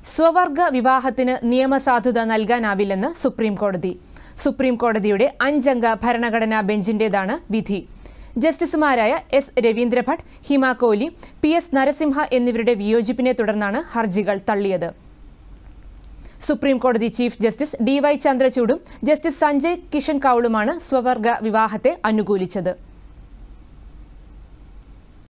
സ്വവർഗ വിവാഹത്തിന് നിയമസാധുത നൽകാനാവില്ലെന്ന് സുപ്രീം കോടതി. സുപ്രീം കോടതിയുടെ 5-അംഗ ഭരണഘടനാ ബെഞ്ചിന്റേതാണ് വിധി. ജസ്റ്റിസുമാരായ എസ് രവീന്ദ്രഭട്ട്, ഹിമ കോഹ്ലി, PS നരസിംഹ എന്നിവരുടെ വിയോജിപ്പിനെ തുടർന്നാണ് ഹർജികൾ തള്ളിയത്. സുപ്രീം കോടതി chief justice DY ചന്ദ്രചൂഡും justice Sanjay Kishan കൌളുമാണ് സ്വവർഗ വിവാഹത്തെ അനുകൂലിച്ചത്.